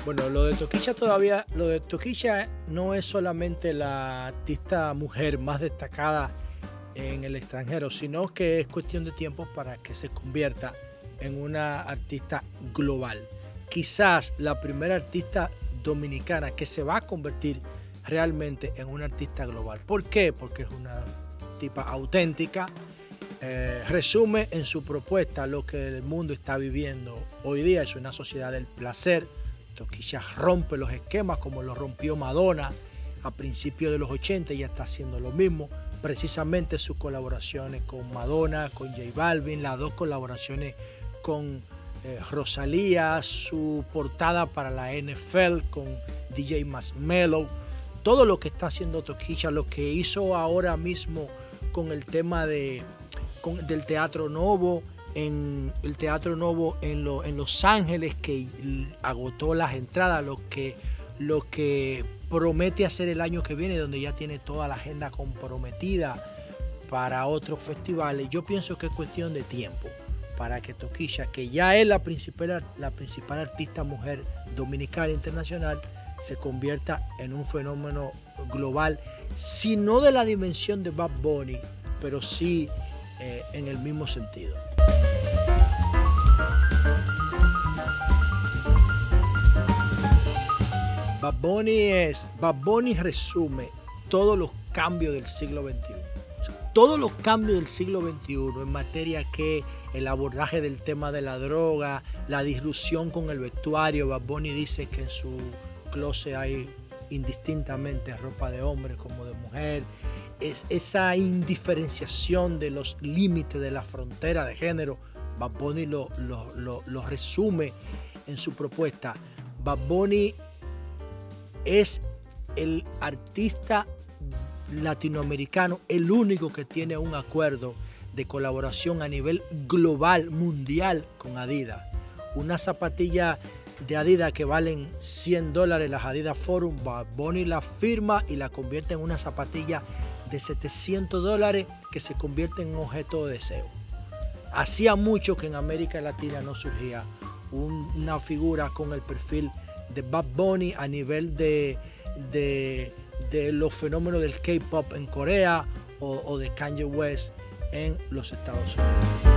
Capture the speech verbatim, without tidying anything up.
Bueno, lo de Tokischa todavía, lo de Tokischa no es solamente la artista mujer más destacada en el extranjero, sino que es cuestión de tiempo para que se convierta en una artista global. Quizás la primera artista dominicana que se va a convertir realmente en una artista global. ¿Por qué? Porque es una tipa auténtica, eh, resume en su propuesta lo que el mundo está viviendo hoy día. Es una sociedad del placer. Tokischa rompe los esquemas como lo rompió Madonna a principios de los ochenta, y ya está haciendo lo mismo. Precisamente sus colaboraciones con Madonna, con J Balvin, las dos colaboraciones con eh, Rosalía, su portada para la N F L con D J Marshmello, todo lo que está haciendo Tokischa, lo que hizo ahora mismo con el tema de, con, del Teatro Novo, en el Teatro Novo en, lo, en Los Ángeles, que agotó las entradas, lo que, lo que promete hacer el año que viene, donde ya tiene toda la agenda comprometida para otros festivales. Yo pienso que es cuestión de tiempo para que Tokischa, que ya es la principal, la principal artista mujer dominicana internacional, se convierta en un fenómeno global, si no de la dimensión de Bad Bunny, pero sí eh, en el mismo sentido. Bad Bunny es, Bad Bunny resume todos los cambios del siglo veintiuno. O sea, todos los cambios del siglo veintiuno en materia que el abordaje del tema de la droga, la disrupción con el vestuario. Bad Bunny dice que en su closet hay indistintamente ropa de hombre como de mujer. Es esa indiferenciación de los límites de la frontera de género. Bad Bunny lo, lo, lo, lo resume en su propuesta. Bad Bunny es el artista latinoamericano, el único que tiene un acuerdo de colaboración a nivel global, mundial, con Adidas. Una zapatilla de Adidas que valen cien dólares, las Adidas Forum, Bad Bunny la firma y la convierte en una zapatilla de setecientos dólares que se convierte en un objeto de deseo. Hacía mucho que en América Latina no surgía un, una figura con el perfil de Bad Bunny a nivel de, de, de los fenómenos del K-pop en Corea o, o de Kanye West en los Estados Unidos.